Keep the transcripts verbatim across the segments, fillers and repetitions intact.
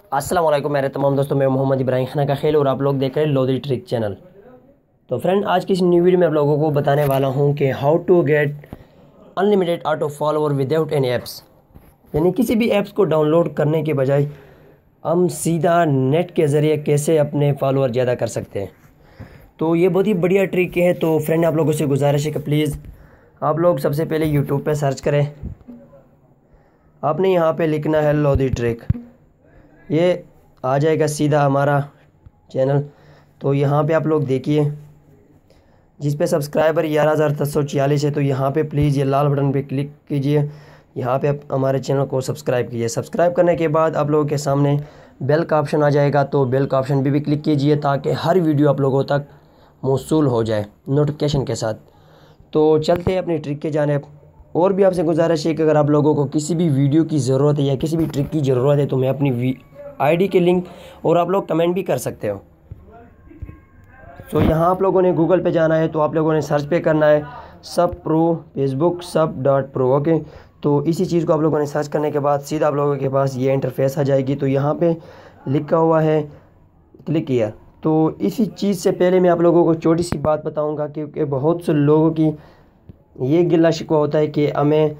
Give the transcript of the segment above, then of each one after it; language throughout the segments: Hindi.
अस्सलाम वालेकुम मेरे तमाम दोस्तों, मैं मोहम्मद इब्राहिम खाना का खेल और आप लोग देख रहे हैं लोधी ट्रिक चैनल। तो फ्रेंड, आज की इस न्यू वीडियो में आप लोगों को बताने वाला हूं कि how to get unlimited auto follower without any apps. यानी किसी भी ऐप्स को डाउनलोड करने के बजाय हम सीधा नेट के ज़रिए कैसे अपने फॉलोअर ज़्यादा कर सकते हैं। तो ये बहुत ही बढ़िया ट्रिक है। तो फ्रेंड, आप लोगों से गुजारिश है कि प्लीज़ आप लोग सबसे पहले यूट्यूब पे सर्च करें। आपने यहाँ पे लिखना है लोधी ट्रिक, ये आ जाएगा सीधा हमारा चैनल। तो यहाँ पे आप लोग देखिए, जिस पे सब्सक्राइबर ग्यारह हज़ार सात सौ छियालीस है। तो यहाँ पे प्लीज़ ये लाल बटन पे क्लिक कीजिए, यहाँ पे आप हमारे चैनल को सब्सक्राइब कीजिए। सब्सक्राइब करने के बाद आप लोगों के सामने बेल का ऑप्शन आ जाएगा, तो बेल का ऑप्शन भी, भी क्लिक कीजिए ताकि हर वीडियो आप लोगों तक मौसूल हो जाए नोटिफिकेशन के साथ। तो चलते हैं अपनी ट्रिक के जानिब। और भी आपसे गुजारिश है कि अगर आप लोगों को किसी भी वीडियो की ज़रूरत है या किसी भी ट्रिक की ज़रूरत है तो मैं अपनी आईडी के लिंक और आप लोग कमेंट भी कर सकते हो। तो यहाँ आप लोगों ने गूगल पे जाना है, तो आप लोगों ने सर्च पे करना है सब प्रो फेसबुक सब डॉट प्रो। ओके, तो इसी चीज़ को आप लोगों ने सर्च करने के बाद सीधा आप लोगों के पास ये इंटरफेस आ जाएगी। तो यहाँ पे लिखा हुआ है क्लिक हियर। तो इसी चीज़ से पहले मैं आप लोगों को छोटी सी बात बताऊँगा, क्योंकि बहुत से लोगों की ये गिला शिकवा होता है कि हमें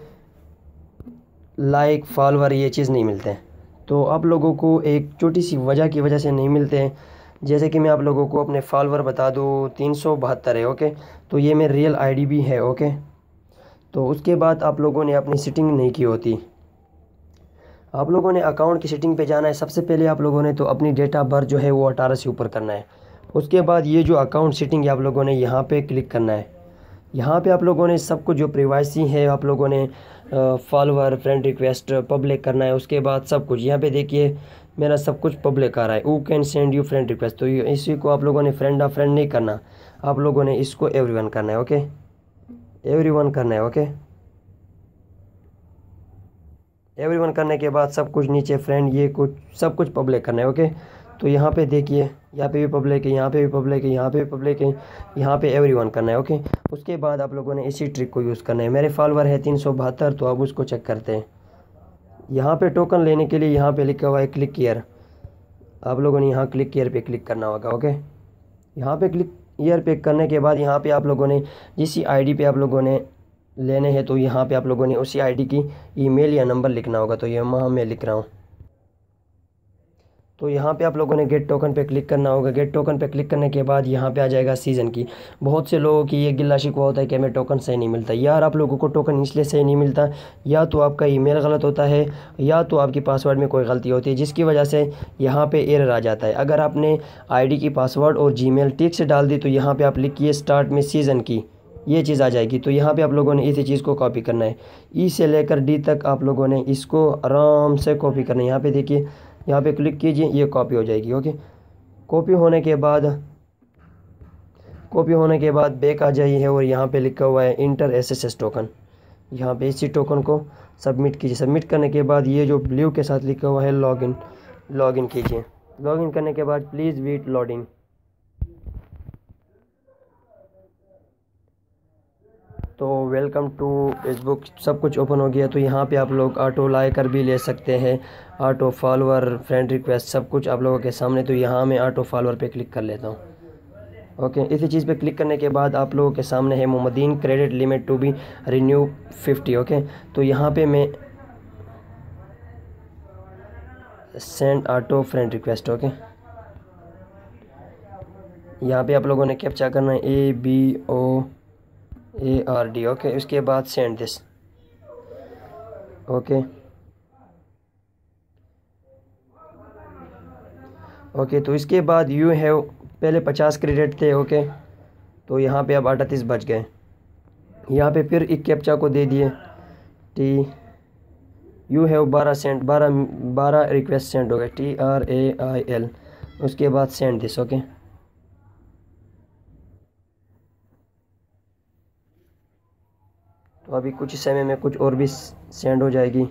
लाइक फॉलोवर ये चीज़ नहीं मिलते हैं। तो आप लोगों को एक छोटी सी वजह की वजह से नहीं मिलते हैं। जैसे कि मैं आप लोगों को अपने फॉलोवर बता दूँ, तीन सौ बहत्तर है। ओके, तो ये मेरी रियल आईडी भी है। ओके, तो उसके बाद आप लोगों ने अपनी सेटिंग नहीं की होती। आप लोगों ने अकाउंट की सेटिंग पे जाना है। सबसे पहले आप लोगों ने तो अपनी डेट ऑफ बर्थ जो है वो अठारह से ऊपर करना है। उसके बाद ये जो अकाउंट सेटिंग है आप लोगों ने यहाँ पे क्लिक करना है। यहाँ पे आप लोगों ने सब कुछ जो प्राइवेसी है आप लोगों ने फॉलोवर फ्रेंड रिक्वेस्ट पब्लिक करना है। उसके बाद सब कुछ यहाँ पे देखिए मेरा सब कुछ पब्लिक आ रहा है। वो can send you friend request, तो इसी को आप लोगों ने फ्रेंड ऑफ फ्रेंड नहीं करना, आप लोगों ने इसको एवरीवन करना है। ओके, एवरीवन करना है। ओके, एवरीवन करने के बाद सब कुछ नीचे फ्रेंड ये कुछ सब कुछ पब्लिक करना है। ओके, तो यहाँ पे देखिए यहाँ पे भी पब्लिक है, यहाँ पे भी पब्लिक है, यहाँ पे भी पब्लिक है, यहाँ पे एवरीवन करना है। ओके, उसके बाद आप लोगों ने इसी ट्रिक को यूज़ करना है। मेरे फॉलोवर है तीन सौ बहत्तर, तो अब उसको चेक करते हैं। यहाँ पे टोकन लेने के लिए यहाँ पे लिखा हुआ है क्लिक कियर। आप लोगों ने यहाँ क्लिक कियर पे क्लिक करना होगा। ओके, यहाँ पे क्लिक कियर पे करने के बाद यहाँ पे आप लोगों ने जिस आईडी पे आप लोगों ने लेने हैं, तो यहाँ पे आप लोगों ने उसी आईडी की ईमेल या नंबर लिखना होगा। तो ये वहाँ मैं लिख रहा हूँ। तो यहाँ पे आप लोगों ने गेट टोकन पे क्लिक करना होगा। गेट टोकन पे क्लिक करने के बाद यहाँ पे आ जाएगा सीज़न की। बहुत से लोगों की ये गिल्ला शिकवा होता है कि हमें टोकन सही नहीं मिलता। यार, आप लोगों को टोकन इसलिए सही नहीं मिलता, या तो आपका ईमेल गलत होता है या तो आपकी पासवर्ड में कोई गलती होती है, जिसकी वजह से यहाँ पे एरर आ जाता है। अगर आपने आईडी की पासवर्ड और जीमेल ठीक से डाल दी तो यहाँ पर आप लिखिए स्टार्ट में सीज़न की, ये चीज़ आ जाएगी। तो यहाँ पे आप लोगों ने इसी चीज़ को कॉपी करना है। ई से लेकर डी तक आप लोगों ने इसको आराम से कॉपी करना है। यहाँ पे देखिए, यहाँ पे क्लिक कीजिए, ये कॉपी हो जाएगी। ओके, कॉपी होने के बाद कॉपी होने के बाद बैक आ जाइए और यहाँ पे लिखा हुआ है enter S S S token. यहाँ पे इसी टोकन को सबमिट कीजिए। सबमिट करने के बाद ये जो ब्लू के साथ लिखा हुआ है लॉगिन, लॉगिन कीजिए। लॉगिन करने के बाद प्लीज़ वेट लोडिंग। तो वेलकम टू फेसबुक, सब कुछ ओपन हो गया। तो यहाँ पे आप लोग ऑटो लाइकर भी ले सकते हैं, ऑटो फॉलोअर फ्रेंड रिक्वेस्ट सब कुछ आप लोगों के सामने। तो यहाँ मैं ऑटो फॉलोअर पे क्लिक कर लेता हूँ। ओके, इसी चीज़ पे क्लिक करने के बाद आप लोगों के सामने है मोहम्मदीन credit limit to be renew fifty. Okay, तो यहाँ पे मैं send auto friend request. Okay, यहाँ पे आप लोगों ने कैप्चा करना है A B O A R D. Okay, उसके बाद सेंड दिस। ओके ओके तो इसके बाद यू हैव, पहले पचास क्रेडिट थे। ओके, तो यहाँ पे अब अड़तीस बच गए। यहाँ पे फिर एक कैप्चा को दे दिए टी यू हैव बारह सेंड, बारह बारह रिक्वेस्ट सेंड हो गए, T R A I L. उसके बाद सेंड दिस। ओके, तो अभी कुछ समय में कुछ और भी सेंड हो जाएगी।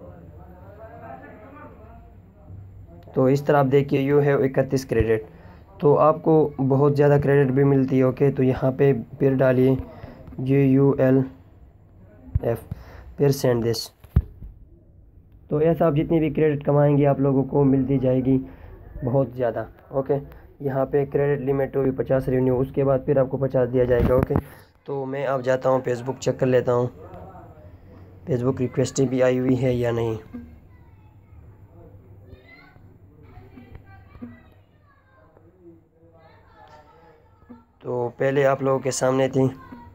तो इस तरह आप देखिए यू हैव इकतीस क्रेडिट, तो आपको बहुत ज़्यादा क्रेडिट भी मिलती है। ओके, तो यहाँ पे फिर डालिए जी यू एल एफ, फिर सेंड दिस। तो ऐसा आप जितनी भी क्रेडिट कमाएंगे आप लोगों को मिलती जाएगी बहुत ज़्यादा। ओके, यहाँ पे क्रेडिट लिमिट होगी पचास रेवेन्यू, उसके बाद फिर आपको पचास दिया जाएगा। ओके, तो मैं अब जाता हूँ फेसबुक चेक कर लेता हूँ फेसबुक रिक्वेस्ट भी आई हुई है या नहीं। तो पहले आप लोगों के सामने थी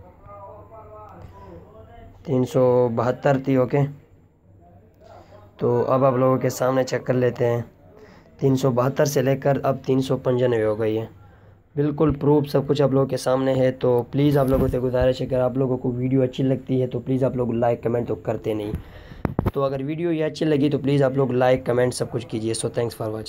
तीन सौ बहत्तर थी। ओके, तो अब आप लोगों के सामने चेक कर लेते हैं, तीन सौ बहत्तर से लेकर अब तीन सौ पंचानवे हो गई है। बिल्कुल प्रूफ सब कुछ आप लोगों के सामने है। तो प्लीज़ आप लोगों से गुजारिश है, अगर आप लोगों को वीडियो अच्छी लगती है तो प्लीज़ आप लोग लाइक कमेंट तो करते नहीं। तो अगर वीडियो ये अच्छी लगी तो प्लीज़ आप लोग लाइक कमेंट सब कुछ कीजिए। So thanks for watching.